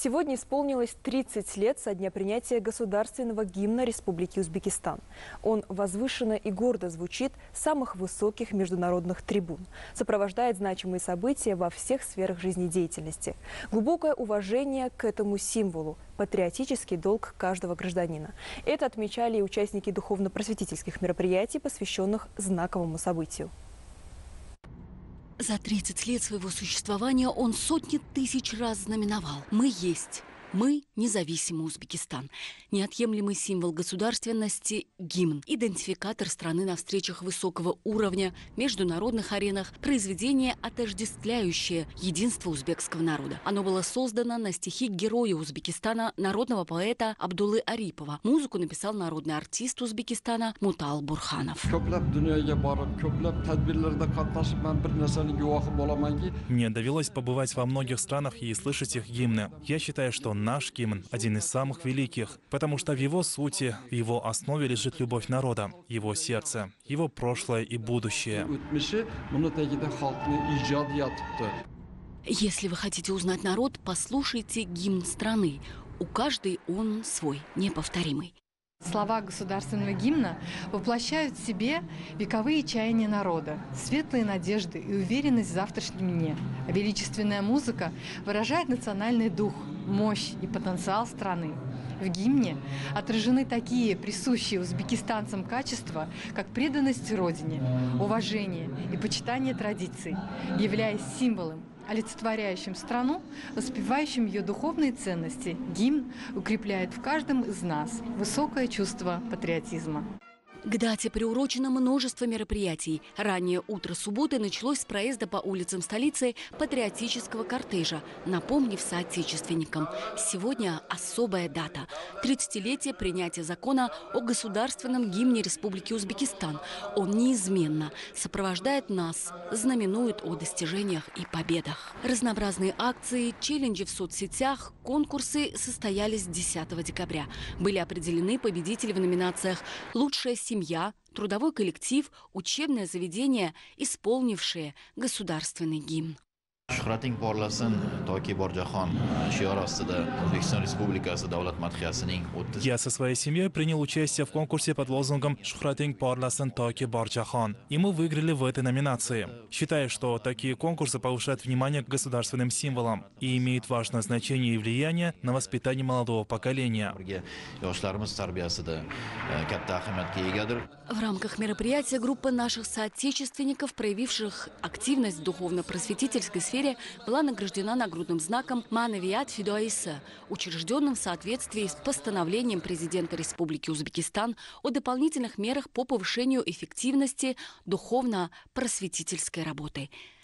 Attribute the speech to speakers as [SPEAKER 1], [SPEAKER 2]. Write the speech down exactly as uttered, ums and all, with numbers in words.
[SPEAKER 1] Сегодня исполнилось тридцать лет со дня принятия государственного гимна Республики Узбекистан. Он возвышенно и гордо звучит с самых высоких международных трибун, сопровождает значимые события во всех сферах жизнедеятельности. Глубокое уважение к этому символу, патриотический долг каждого гражданина. Это отмечали и участники духовно-просветительских мероприятий, посвященных знаковому событию.
[SPEAKER 2] За тридцать лет своего существования он сотни тысяч раз знаменовал: мы есть, мы независимый Узбекистан. Неотъемлемый символ государственности – гимн. Идентификатор страны на встречах высокого уровня, международных аренах, произведение, отождествляющее единство узбекского народа. Оно было создано на стихи героя Узбекистана, народного поэта Абдуллы Арипова. Музыку написал народный артист Узбекистана Мутал Бурханов.
[SPEAKER 3] Мне довелось побывать во многих странах и слышать их гимны. Я считаю, что наш гимн один из самых великих, потому что в его сути, в его основе лежит любовь народа, его сердце, его прошлое и будущее.
[SPEAKER 2] Если вы хотите узнать народ, послушайте гимн страны. У каждой он свой, неповторимый.
[SPEAKER 4] Слова государственного гимна воплощают в себе вековые чаяния народа, светлые надежды и уверенность в завтрашнем дне. А величественная музыка выражает национальный дух, мощь и потенциал страны. В гимне отражены такие присущие узбекистанцам качества, как преданность Родине, уважение и почитание традиций, являясь символом, олицетворяющим страну, воспевающим ее духовные ценности. Гимн укрепляет в каждом из нас высокое чувство патриотизма.
[SPEAKER 2] К дате приурочено множество мероприятий. Раннее утро субботы началось с проезда по улицам столицы патриотического кортежа, напомнив соотечественникам: сегодня особая дата – тридцатилетие принятия закона о государственном гимне Республики Узбекистан. Он неизменно сопровождает нас, знаменует о достижениях и победах. Разнообразные акции, челленджи в соцсетях, конкурсы состоялись десятого декабря. Были определены победители в номинациях «Лучшая семья», «Трудовой коллектив», «Учебное заведение», исполнившие государственный гимн.
[SPEAKER 5] Shuhrating porlasin toki bor jahon shior ostida O'zbekiston Respublikasi davlat madhiyasining o'ttiz.
[SPEAKER 3] Я со своей семьей принял участие в конкурсе под лозунгом «Shuhrating porlasin toki bor jahon», и мы выиграли в этой номинации. Считаю, что такие конкурсы повышают внимание к государственным символам и имеют важное значение и влияние на воспитание молодого поколения.
[SPEAKER 2] В рамках мероприятия группа наших соотечественников, проявивших активность в духовно-просветительской сфере, была награждена нагрудным знаком «Манавиат Фидуаиса», учрежденным в соответствии с постановлением президента Республики Узбекистан о дополнительных мерах по повышению эффективности духовно-просветительской работы.